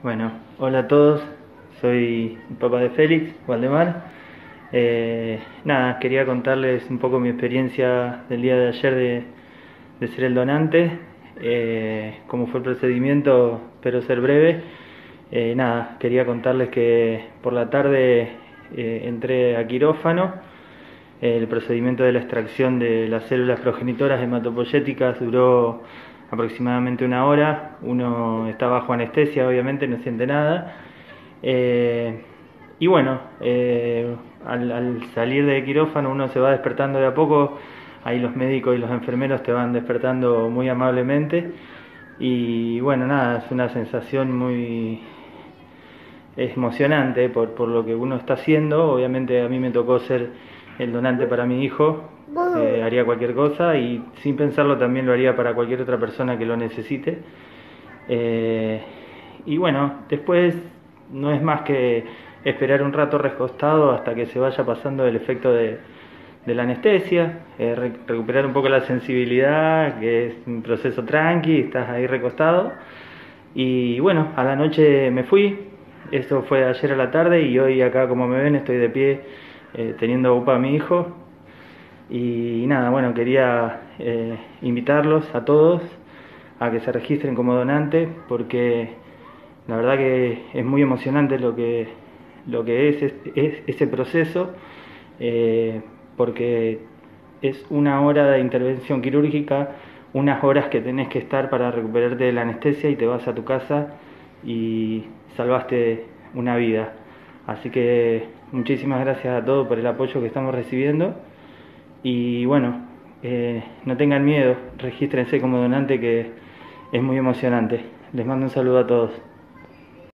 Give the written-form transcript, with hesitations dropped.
Bueno, hola a todos, soy el papá de Félix, Waldemar. Nada, quería contarles un poco mi experiencia del día de ayer de ser el donante, cómo fue el procedimiento, espero ser breve. Nada, quería contarles que por la tarde entré a quirófano. El procedimiento de la extracción de las células progenitoras hematopoyéticas duró aproximadamente una hora. Uno está bajo anestesia, obviamente, no siente nada. Eh, y bueno, al salir de quirófano uno se va despertando de a poco. Ahí los médicos y los enfermeros te van despertando muy amablemente. Y bueno, nada, es una sensación muy emocionante por lo que uno está haciendo. Obviamente a mí me tocó ser el donante para mi hijo. Haría cualquier cosa y sin pensarlo también lo haría para cualquier otra persona que lo necesite. Eh, y bueno, después no es más que esperar un rato recostado hasta que se vaya pasando el efecto de la anestesia, recuperar un poco la sensibilidad, que es un proceso tranqui, estás ahí recostado. Y bueno, a la noche me fui, eso fue ayer a la tarde y hoy acá como me ven estoy de pie teniendo UPA a mi hijo. Y nada, bueno, quería invitarlos a todos a que se registren como donante porque la verdad que es muy emocionante lo que es ese proceso, eh, porque es una hora de intervención quirúrgica, unas horas que tenés que estar para recuperarte de la anestesia y te vas a tu casa y salvaste una vida. Así que muchísimas gracias a todos por el apoyo que estamos recibiendo y bueno, no tengan miedo, regístrense como donante que es muy emocionante. Les mando un saludo a todos.